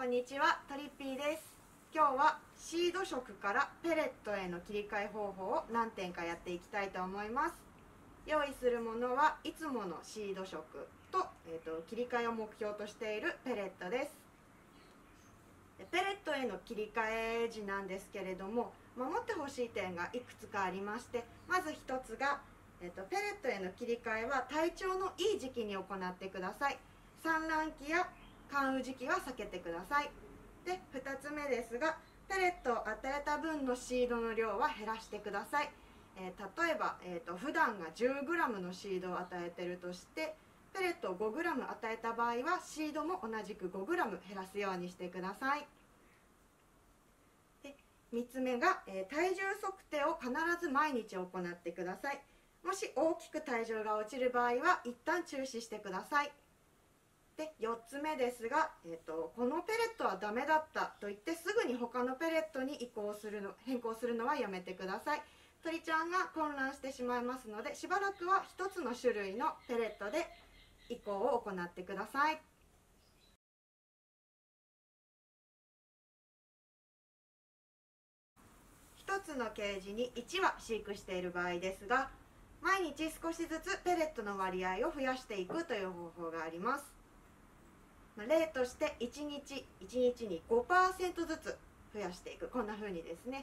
んにちは、トリッピーです。今日はシード食からペレットへの切り替え方法を何点かやっていきたいと思います。用意するものはいつものシード食と、切り替えを目標としているペレットです。ペレットへの切り替え時なんですけれども、守ってほしい点がいくつかありまして、まず1つが、ペレットへの切り替えは体調のいい時期に行ってください。産卵期や寒雨時期は避けてください。で、2つ目ですが、ペレットを与えた分のシードの量は減らしてください。例えば、普段が 10g のシードを与えているとして、ペレットを 5g 与えた場合はシードも同じく 5g 減らすようにしてください。で、3つ目が、体重測定を必ず毎日行ってください。もし大きく体重が落ちる場合は一旦中止してください。で、4つ目ですが、このペレットはダメだったと言ってすぐに他のペレットに変更するのはやめてください。鳥ちゃんが混乱してしまいますので、しばらくは1つの種類のペレットで移行を行ってください。1つのケージに1羽飼育している場合ですが、毎日少しずつペレットの割合を増やしていくという方法があります。例として1日に 5% ずつ増やしていく、こんな風にですね。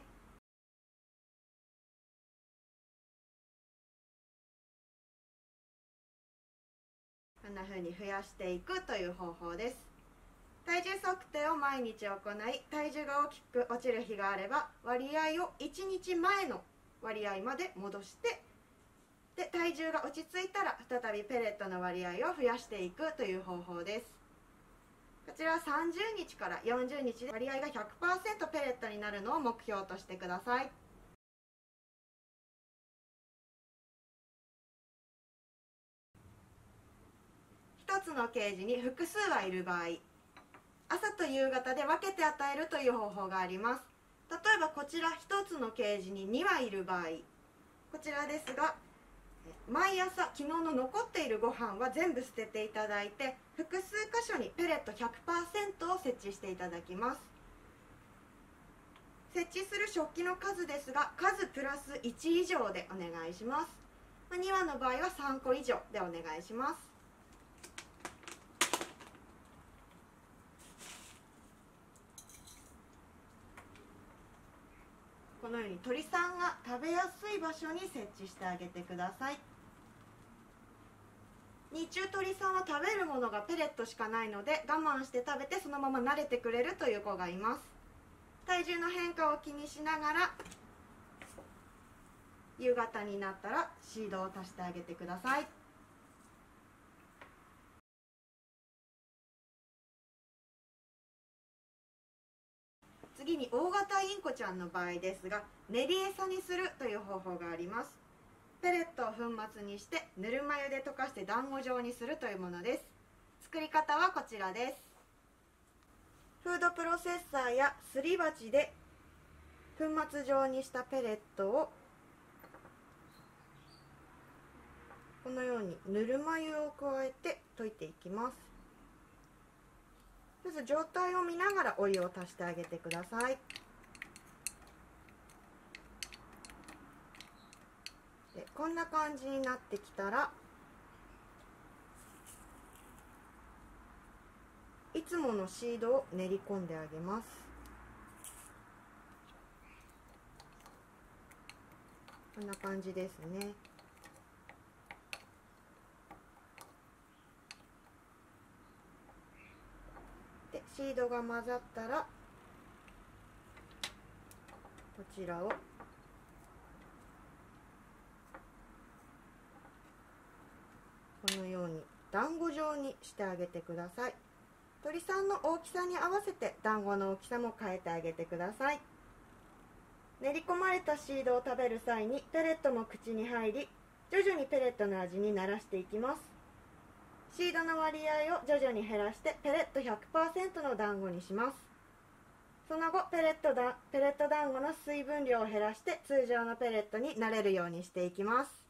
こんな風に増やしていくという方法です。体重測定を毎日行い、体重が大きく落ちる日があれば割合を1日前の割合まで戻して、で体重が落ち着いたら再びペレットの割合を増やしていくという方法です。こちらは30日から40日で割合が 100% ペレットになるのを目標としてください。1つのケージに複数羽いる場合、朝と夕方で分けて与えるという方法があります。例えばこちら1つのケージに2羽いる場合、こちらですが、毎朝昨日の残っているご飯は全部捨てていただいて、複数箇所にペレット 100% を設置していただきます。設置する食器の数ですが、数プラス1以上でお願いします。2羽の場合は3個以上でお願いします。このように鳥さんが食べやすい場所に設置してあげてください。日中鳥さんは食べるものがペレットしかないので、我慢して食べてそのまま慣れてくれるという子がいます。体重の変化を気にしながら夕方になったらシードを足してあげてください。次に大型インコちゃんの場合ですが、練り餌にするという方法があります。ペレットを粉末にしてぬるま湯で溶かして団子状にするというものです。作り方はこちらです。フードプロセッサーやすり鉢で粉末状にしたペレットをこのようにぬるま湯を加えて溶いていきます。まず状態を見ながらお湯を足してあげてください。で、こんな感じになってきたら、いつものシードを練り込んであげます。こんな感じですね。で、シードが混ざったらこちらをこのように団子状にしてあげてください。鳥さんの大きさに合わせて団子の大きさも変えてあげてください。練り込まれたシードを食べる際にペレットも口に入り、徐々にペレットの味に慣らしていきます。シードの割合を徐々に減らしてペレット 100% の団子にします。その後ペレット団子の水分量を減らして通常のペレットになれるようにしていきます。